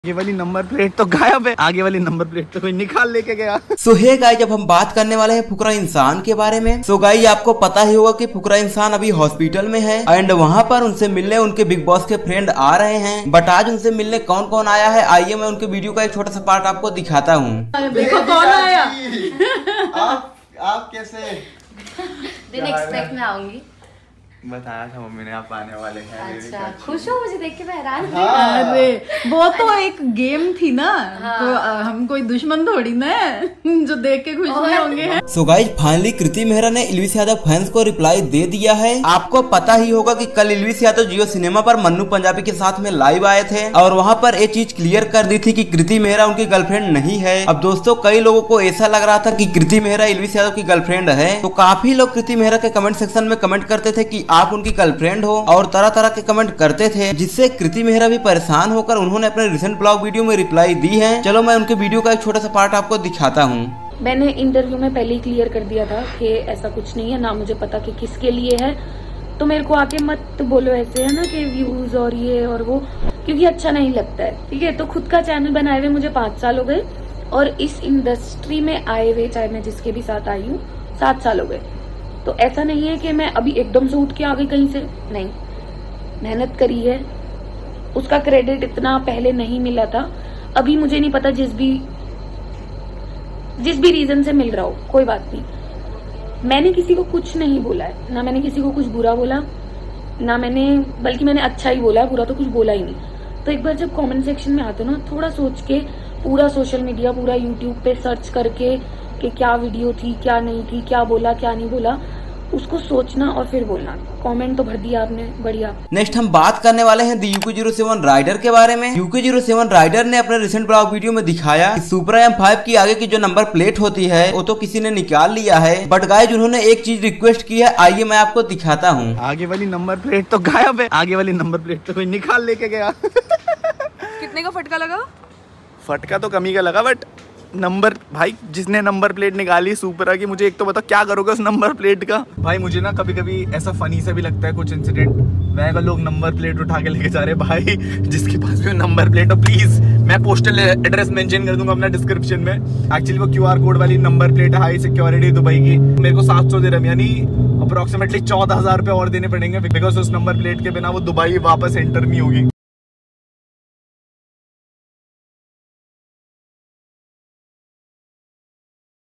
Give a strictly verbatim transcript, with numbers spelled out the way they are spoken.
आगे वाली number plate तो गायब है। आगे वाली नंबर प्लेट तो कोई निकाल लेके गया। सो हे गाइस, जब हम बात करने वाले हैं फुकरा इंसान के बारे में। सो गाइस, आपको पता ही होगा कि फुकरा इंसान अभी हॉस्पिटल में है एंड वहाँ पर उनसे मिलने उनके बिग बॉस के फ्रेंड आ रहे हैं। बट आज उनसे मिलने कौन कौन आया है, आइए मैं उनके वीडियो का एक छोटा सा पार्ट आपको दिखाता हूँ। देखो कौन आया। आप आप कैसे दिन एक्सपेक्ट में आऊंगी। बताया था मम्मी ने आप आने वाले हैं। अच्छा, खुश हो मुझे देख के? मैं हैरान हूँ। हाँ। अरे वो तो एक गेम थी ना। हाँ। तो हम कोई दुश्मन थोड़ी ना है जो देख के खुश नहीं होंगे। So guys, finally Kriti Mehra ने इल्विस यादव फैंस को रिप्लाई दे दिया है। आपको पता ही होगा कि कल इल्विस यादव जियो सिनेमा पर मन्नू पंजाबी के साथ में लाइव आए थे और वहाँ पर एक चीज क्लियर कर दी थी कि कृति मेहरा उनकी गर्लफ्रेंड नहीं है। अब दोस्तों, कई लोगों को ऐसा लग रहा था कि कृति मेहरा इल्विस यादव की गर्लफ्रेंड है, तो काफी लोग कृति मेहरा के कमेंट सेक्शन में कमेंट करते थे कि आप उनकी गर्लफ्रेंड हो और तरह तरह के कमेंट करते थे, जिससे कृति मेहरा भी परेशान होकर उन्होंने अपने रिसेंट ब्लॉग वीडियो में रिप्लाई दी है। चलो मैं उनके वीडियो का एक छोटा सा पार्ट आपको दिखाता हूँ। मैंने इंटरव्यू में पहले ही क्लियर कर दिया था कि ऐसा कुछ नहीं है, ना मुझे पता कि किसके लिए है, तो मेरे को आके मत बोलो ऐसे है ना कि व्यूज और ये और वो, क्योंकि अच्छा नहीं लगता है। ठीक है, तो खुद का चैनल बनाए हुए मुझे पाँच साल हो गए और इस इंडस्ट्री में आए हुए, चाहे मैं जिसके भी साथ आई हूँ, सात साल हो गए। तो ऐसा नहीं है कि मैं अभी एकदम से उठ के आ गई कहीं से, नहीं, मेहनत करी है, उसका क्रेडिट इतना पहले नहीं मिला था। अभी मुझे नहीं पता, जिस भी जिस भी रीजन से मिल रहा हो, कोई बात नहीं। मैंने किसी को कुछ नहीं बोला है, ना मैंने किसी को कुछ बुरा बोला, ना मैंने, बल्कि मैंने अच्छा ही बोला, बुरा तो कुछ बोला ही नहीं। तो एक बार जब कमेंट सेक्शन में आते हो ना, थोड़ा सोच के, पूरा सोशल मीडिया, पूरा यूट्यूब पे सर्च करके कि क्या वीडियो थी, क्या नहीं थी, क्या बोला, क्या नहीं बोला, उसको सोचना और फिर बोलना। कमेंट तो भर दिया आपने, बढ़िया। नेक्स्ट हम बात करने वाले हैं the UK zero seven rider के बारे में। यूके जीरो सेवन राइडर ने अपने रिसेंट ब्लॉग वीडियो में दिखाया कि सुपरा एम फाइव की आगे की जो नंबर प्लेट होती है वो तो किसी ने निकाल लिया है, बट गाइस उन्होंने एक चीज रिक्वेस्ट की है, आइए मैं आपको दिखाता हूँ। आगे वाली नंबर प्लेट तो गायब है। आगे वाली नंबर प्लेट तो कोई निकाल लेके गया। कितने का फटका लगा? फटका तो कमी का लगा, बट नंबर, भाई जिसने नंबर प्लेट निकाली सुपरा की, मुझे एक तो बता क्या करोगे उस नंबर प्लेट का। भाई मुझे ना कभी कभी ऐसा फनी सा भी लगता है कुछ इंसिडेंट। मैं अगर लोग नंबर प्लेट उठा के लेके जा रहे, भाई जिसके पास भी नंबर प्लेट हो, प्लीज, मैं पोस्टल एड्रेस मेंशन कर दूंगा अपना डिस्क्रिप्शन में। एक्चुअली वो क्यूआर कोड वाली नंबर प्लेट है, हाई सिक्योरिटी दुबई की। मेरे को सात सौ दिरहम यानी अप्रोक्सीमेटली चौदह हजार रुपए और देने पड़ेंगे, बिकॉज उस नंबर प्लेट के बिना वो दुबई वापस एंटर नहीं होगी।